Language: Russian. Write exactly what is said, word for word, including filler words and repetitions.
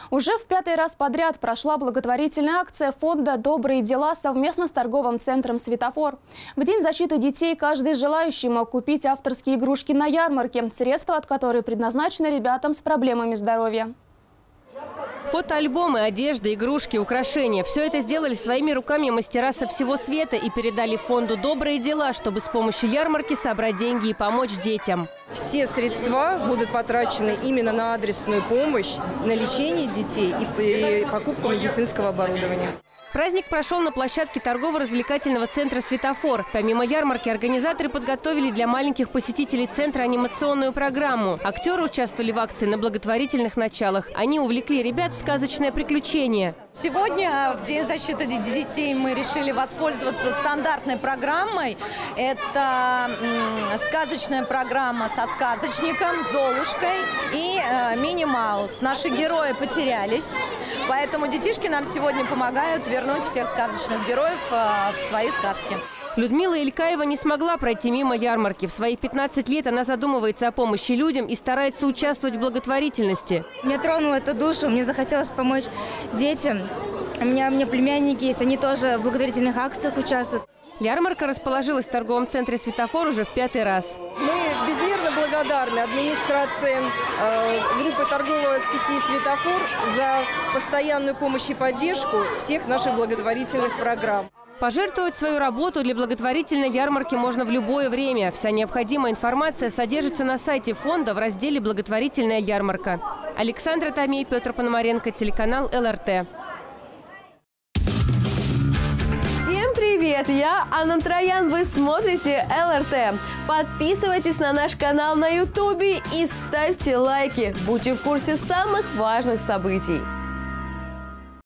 Уже в пятый раз подряд прошла благотворительная акция фонда «Добрые дела» совместно с торговым центром «Светофор». В День защиты детей каждый желающий мог купить авторские игрушки на ярмарке, средства от которой предназначены ребятам с проблемами здоровья. Фотоальбомы, одежда, игрушки, украшения – все это сделали своими руками мастера со всего света и передали фонду «Добрые дела», чтобы с помощью ярмарки собрать деньги и помочь детям. Все средства будут потрачены именно на адресную помощь, на лечение детей и покупку медицинского оборудования. Праздник прошел на площадке торгово-развлекательного центра «Светофор». Помимо ярмарки, организаторы подготовили для маленьких посетителей центра анимационную программу. Актеры участвовали в акции на благотворительных началах. Они увлекли ребят в сказочное приключение. Сегодня, в День защиты детей, мы решили воспользоваться стандартной программой. Это сказочная программа со сказочником, Золушкой и э, Мини Маус. Наши герои потерялись, поэтому детишки нам сегодня помогают вернуть всех сказочных героев э, в свои сказки. Людмила Илькаева не смогла пройти мимо ярмарки. В свои пятнадцать лет она задумывается о помощи людям и старается участвовать в благотворительности. Меня тронуло это душу, мне захотелось помочь детям. У меня, у меня племянники есть, они тоже в благотворительных акциях участвуют. Ярмарка расположилась в торговом центре «Светофор» уже в пятый раз. Мы безмерно благодарны администрации э, группы торговой сети «Светофор» за постоянную помощь и поддержку всех наших благотворительных программ. Пожертвовать свою работу для благотворительной ярмарки можно в любое время. Вся необходимая информация содержится на сайте фонда в разделе «Благотворительная ярмарка». Александра Томей, Петр Пономаренко, телеканал эл эр тэ. Всем привет! Я Анна Троян. Вы смотрите эл эр тэ. Подписывайтесь на наш канал на ютубе и ставьте лайки. Будьте в курсе самых важных событий.